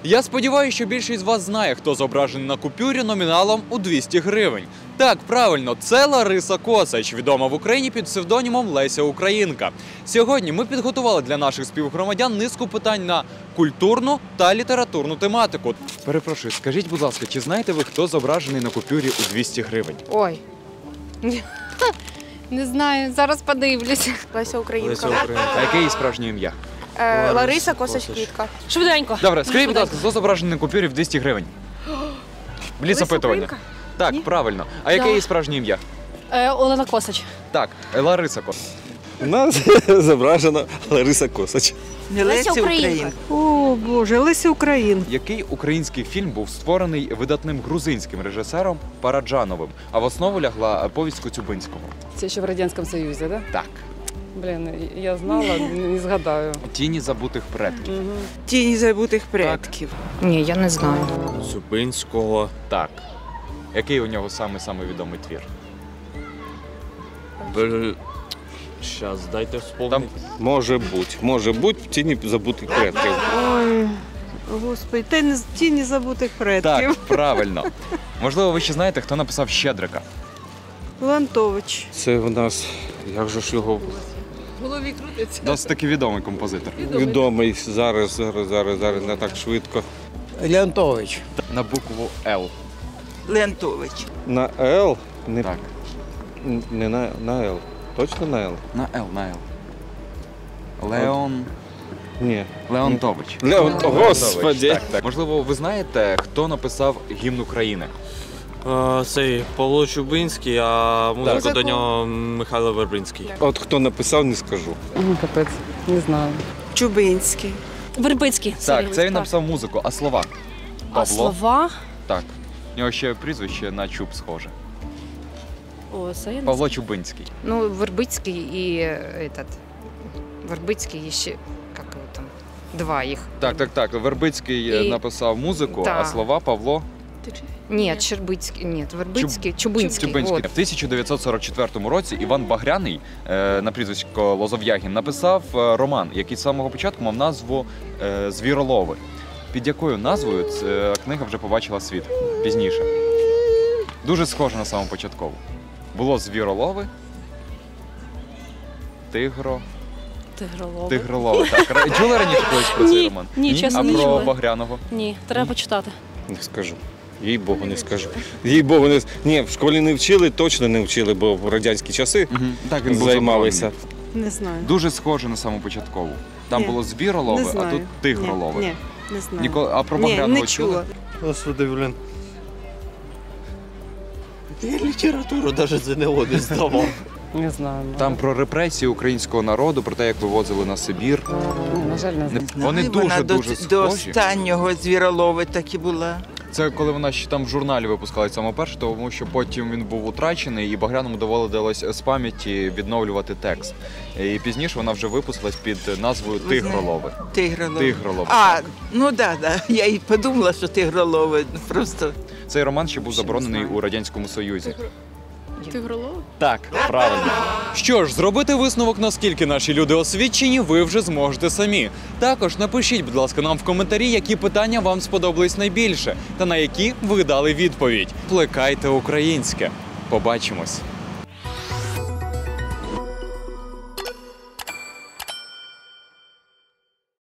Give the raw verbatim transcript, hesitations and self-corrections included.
Я сподіваюся, що більшість з вас знає, хто зображений на купюрі номіналом у двісті гривень. Так, правильно, це Лариса Косач, відома в Україні під псевдонімом Леся Українка. Сьогодні ми підготували для наших співгромадян низку питань на культурну та літературну тематику. Перепрошую, скажіть, будь ласка, чи знаєте ви, хто зображений на купюрі у двісті гривень? Ой. Не знаю, зараз подивлюся. Леся Українка. Леся Українка. А яке її справжнє ім'я? Е, Лариса Косач-Квітка. Швиденько. Добре, скажіть, будь ласка, хто зображений на купюрі в двісті гривень? Бліц опитування. Так, Ні? правильно. А яке Да. її справжнє ім'я? Е, Олена Косач. Так, Лариса Косач. У нас зображена Лариса Косач. Не Леся Українка. О, Боже, Леся Українка. Який український фільм був створений видатним грузинським режисером Параджановим, а в основу лягла повість Коцюбинського? Це ще в Радянському Союзі, да? Так. Блін, я знала, не згадаю. Тіні забутих предків. Угу. Тіні забутих предків. Ні, я не знаю. Зубинського. Так. Який у нього самий-самий відомий твір? Бл... Щас, дайте вспомнити. Може бути, може бути в тіні забутих предків. Ой, Господи, тіні, тіні забутих предків. Так, правильно. Можливо, ви ще знаєте, хто написав «Щедрика»? Лантович. Це в нас, як же ж його В голові крутиться. Досить таки відомий композитор. відомий зараз, зараз, зараз, зараз, не так швидко. Леонтович. На букву «Л». Леонтович. На Л, не, Так. не на, на Л. Точно на Л? На «Л», на «Л». Леон... Ні. Леонтович. Леон, Господи. Так, так. Можливо, ви знаєте, хто написав гімн України? Е, Цей Павло Чубинський, а музику Так. до нього Михайло Вербинський. От хто написав, не скажу. Ну, капець, не знаю. Чубинський. Вербицький. Так, це він написав музику, а слова? А Павло. слова? Так. У нього ще прізвище на Чуб схоже. О, це я не Павло знаю. Чубинський. Ну, Вербицький и этот... Вербицький еще... Как его там? Два их. Так, так, так. Вербицький І- написав музику, Так. а слова Павло Нет, Щербицький, нет, Вербицький, Чубинский. Чубинський. Вот. В тисяча дев'ятсот сорок четвертому році Іван Багряний, е, на прізвисько Лозов'ягін, написав е, роман, який з самого початку мав назву е, «Звіролови». Під якою назвою ця книга вже побачила світ пізніше. Дуже схоже на самопочаткову. Було «Звіролови», «Тигро», Тигролови. «Тигролови». Так, Ра- чули раніше колись про цей Ні, роман? ні, чесно, А не про чула. Багряного? Ні, треба почитати. Не скажу. Їй Богу, не скажу. Їй Богу, не ні, в школі не вчили, точно не вчили, бо в радянські часи Мгм. Так, він був займалися. заборонений. Не знаю. Дуже схоже на самопочаткову. Там Ні, було «Звіролови», не а знаю. тут «Тигролови». Ні, ні, не знаю. Ніколи... А про Ні, Багряного не чули? чула. Господи, блін. Я літературу навіть ЗНО не здавав. Не знаю. ну. Там про репресії українського народу, про те, як вивозили на Сибір. Ну, на жаль, не знаю. Не- Вони Вона дуже-дуже до, до схожі. останнього звіролови так і була. Це коли вона ще там в журналі випускали саме перше, тому що потім він був утрачений, і Багряному доводилось з пам'яті відновлювати текст. І пізніше вона вже випустилась під назвою Ви знаєте, «Тигролови». Тигролови. «Тигролови». А, ну так, да, да. Я і подумала, що тигролови. Просто Цей роман ще був заборонений у Радянському Союзі. Тигролови? Так, правильно. Що ж, зробити висновок, наскільки наші люди освічені, ви вже зможете самі. Також напишіть, будь ласка, нам в коментарі, які питання вам сподобались найбільше, та на які ви дали відповідь. Плекайте українське. Побачимось.